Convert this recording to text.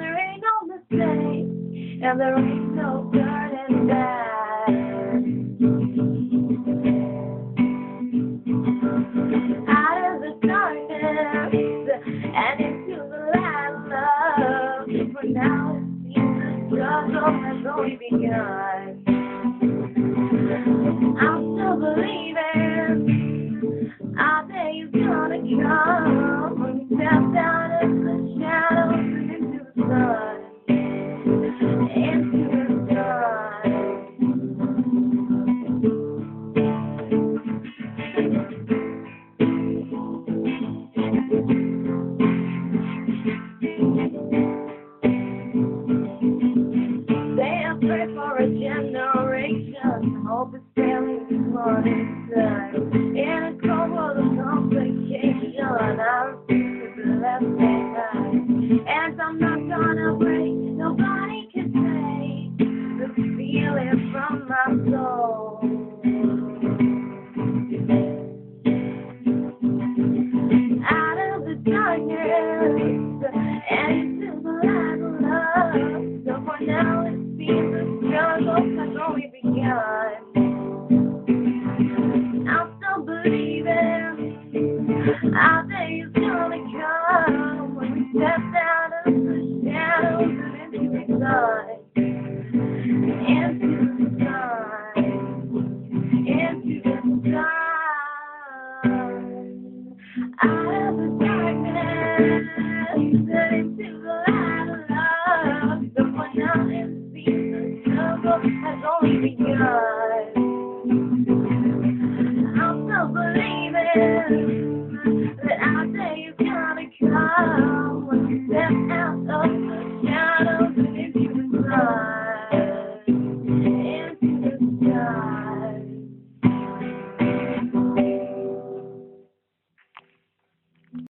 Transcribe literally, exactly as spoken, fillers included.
there ain't no mistake, and there ain't no turning back. Out of the darkness and into the light of love. For now it seems the struggle has only begun. I'm still believing our day is gonna come when we step down into the shadows and into the sun, into the sun. They have prayed for a generation, hope is failing this morning sun. In a cold world of complication, I refuse to be left behind. And I'm not gonna break, nobody can take the feeling from my soul. Out of the darkness and into the light of love. So for now it seems the struggle has only begun. I'm still believing our day is gonna come when we step down into the shadows and into the sun, into the sun, into the sun. Out of the darkness and into the light of love. So for now it seems the struggle has only begun.